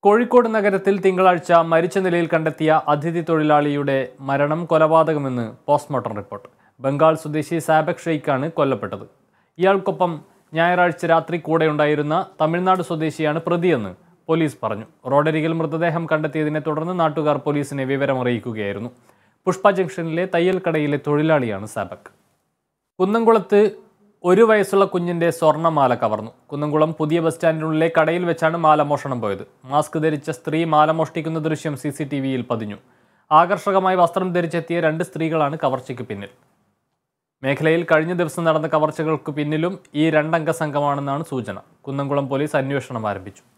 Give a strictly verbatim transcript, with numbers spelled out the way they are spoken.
കോഴിക്കോട് നഗരത്തിൽ തിങ്കളാഴ്ച മരിച്ച നിലയിൽ കണ്ടെത്തിയ അതിഥി തൊഴിലാളിയുടെ മരണം കൊലപാതകമെന്ന് പോസ്റ്റ്മോർട്ടം റിപ്പോർട്ട്. ബംഗാൾ സ്വദേശി സാബക് ഷെയ്ഖാണ് കൊല്ലപ്പെട്ടത്. ഇയാൾക്കൊപ്പം ഞായറാഴ്ച രാത്രി കൂടെയുണ്ടായിരുന്ന തമിഴ്നാട് സ്വദേശിയാണ് പ്രതിയെന്ന് പോലീസ് പറഞ്ഞു. റോഡരികിൽ മൃതദേഹം കണ്ടെത്തിയതിനെ തുടർന്ന് നാട്ടുകാർ പോലീസിനെ വിവരമറിയിക്കുകയായിരുന്നു. പുഷ്പ ജംഗ്ഷനിലെ തയ്യൽ കടയിലെ തൊഴിലാളിയാണ് സാബക്. കുന്നംകുളത്ത് ഒരു വയസ്സുള്ള കുഞ്ഞിന്റെ സ്വർണ്ണമാല കവർന്നു. കുന്നംകുളം പുതിയ ബസ് സ്റ്റാൻഡിനുള്ളിലെ കടയിൽ വെച്ചാണ് മാല മോഷണം പോയത്. മാസ്ക് ധരിച്ച സ്ത്രീ മാല മോഷ്ടിക്കുന്ന ദൃശ്യം സി സി ടി വിയിൽ പതിഞ്ഞു. ആകർഷകമായി വസ്ത്രം ധരിച്ചെത്തിയ രണ്ട് സ്ത്രീകളാണ് കവർച്ചയ്ക്ക് പിന്നിൽ. മേഖലയിൽ കഴിഞ്ഞ ദിവസം നടന്ന കവർച്ചകൾക്ക് പിന്നിലും ഈ രണ്ടംഗ സംഘമാണെന്നാണ് സൂചന. കുന്നംകുളം പോലീസ് അന്വേഷണം ആരംഭിച്ചു.